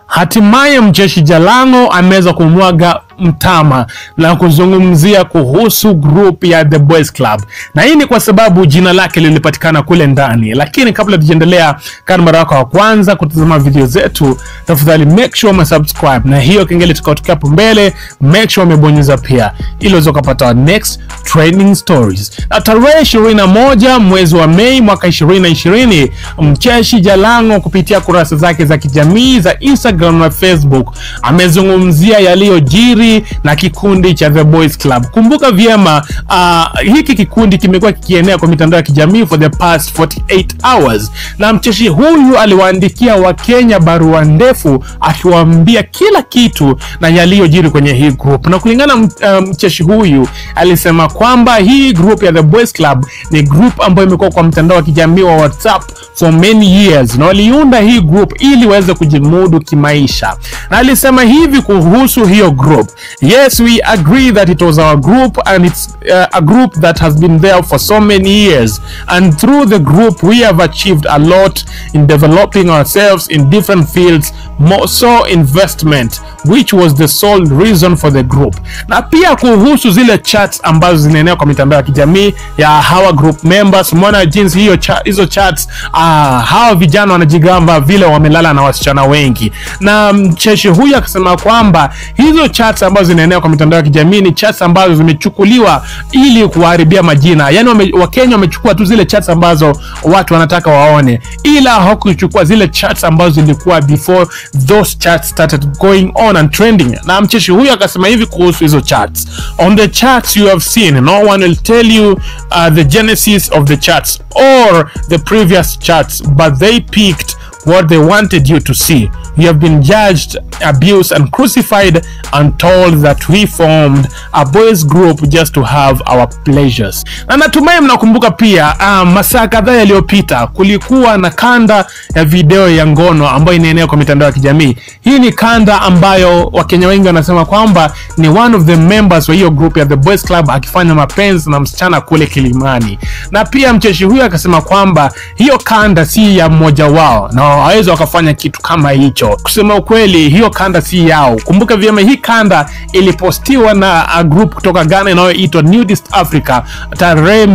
Hatimaye Mcheshi Jalango ameweza kumwaga mtama na kuzungumzia kuhusu group ya The Boys Club, na hii ni kwa sababu jina lake lilipatikana kule ndani. Lakini kabla tujaendelea, kama mara yako ya kwanza kutazama video zetu, tafadhali make sure umesubscribe na hiyo kengele tukatokea hapo mbele, make sure umebonyeza pia ili uweze kupata next trending stories. Na tarehe 21 mwezi wa Mei mwaka 2020, Mcheshi Jalango kupitia kurasa zake za kijamii za Instagram na Facebook amezungumzia yaliyojiri na kikundi cha The Boys Club. Kumbuka vyema, hiki kikundi kimekuwa kikienea kwa mitandao ya kijamii for the past 48 hours, na Mcheshi huyu aliwaandikia Wakenya barua ndefu akiwaambia kila kitu na yaliyojiri kwenye hii group. Na kulingana Mcheshi huyu alisema kwamba hii group ya The Boys Club ni group ambayo imekuwa kwa mtandao wa kijamii wa WhatsApp for many years, na waliunda hii group ili waweze kujimudu kimaisha. Na alisema hivi kuhusu hiyo group: yes, we agree that it was our group, and it's a group that has been there for so many years, and through the group we have achieved a lot in developing ourselves in different fields, more so investment, which was the sole reason for the group. Na pia kuhusu zile chats ambazo zinaenea kwa mitandao ya kijamii ya hawa group members, umeona jinsi hizo chats hawa vijana wanajigamba vile wamelala na wasichana wengi. Na Mcheshi huyu akasema kwamba hizo chats ambazo zinaenea kwa mitandao ya kijamii ni chats ambazo zimechukuliwa ili kuharibia majina. Yani Wakenya wamechukua tu zile chats ambazo watu wanataka waone, ila hawakuchukua zile chats ambazo zilikuwa before those chats started going on and trending. Na Mcheshi huyu akasema hivi kuhusu hizo chats: on the chats you have seen, no one will tell you the genesis of the chats or the previous chats, but they picked what they wanted you to see. We have been judged, abused and crucified and told that we formed a boys group just to have our pleasures. Na natumai mnakumbuka pia masaa kadhaa yaliyopita kulikuwa na kanda ya video ya ngono ambayo inaenea kwa mitandao ya kijamii. Hii ni kanda ambayo Wakenya wengi wanasema kwamba ni one of the members wa hiyo group ya The Boys Club akifanya mapenzi na msichana kule Kilimani. Na pia Mcheshi huyu akasema kwamba hiyo kanda si ya mmoja wao na hawezi wakafanya kitu kama hicho. Kusema ukweli, hiyo kanda si yao. Kumbuka vyema, hii kanda ilipostiwa na group kutoka Ghana inayoitwa Nudist Africa tarehe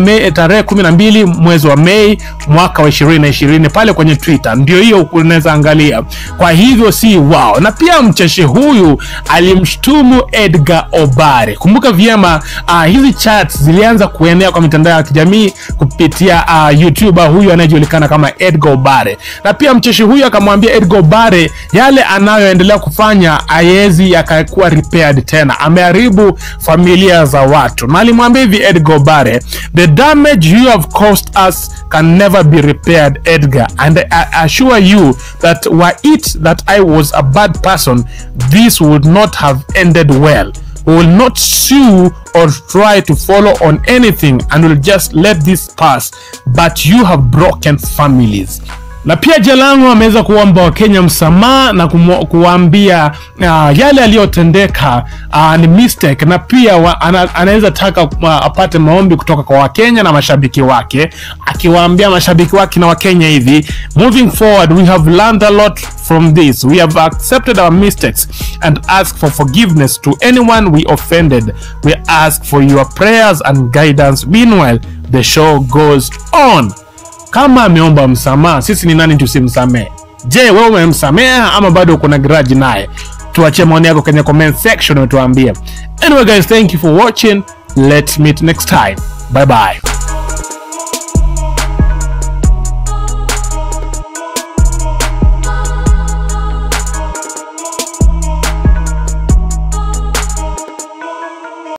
12 mwezi wa Mei mwaka wa 2020 pale kwenye Twitter. Ndio hiyo unaweza angalia. Kwa hivyo si wao. Na pia Mcheshi huyu alimshtumu Edgar Obare. Kumbuka vyema, hizi chats zilianza kuenea kwa mitandao ya kijamii kupitia YouTuber huyu anayejulikana kama Edgar Obare. Na pia Mcheshi huyu akamwambia Edgar Obare yale anayoendelea kufanya haiwezi yakakuwa repaired tena, ameharibu familia za watu. Na alimwambia hivi Edgar Obare: the damage you have caused us can never be repaired, Edgar, and I assure you that were it that I was a bad person, this would not have ended well. We will not sue or try to follow on anything and will just let this pass, but you have broken families. Na pia Jalango ameweza kuomba Wakenya msamaha na kuambia yale aliyotendeka ni mistake, na pia anaweza taka apate maombi kutoka kwa Wakenya na mashabiki wake, akiwaambia mashabiki wake na Wakenya hivi: moving forward, we have learned a lot from this. We have accepted our mistakes and ask for forgiveness to anyone we offended. We ask for your prayers and guidance. Meanwhile, the show goes on. Kama ameomba msamaha, sisi ni nani tusimsamehe? Je, wewe umemsamea ama bado uko na grudge naye? Tuachie maoni yako kwenye comment section na tuambie. Anyway guys, thank you for watching. Let's meet next time. Bye bye.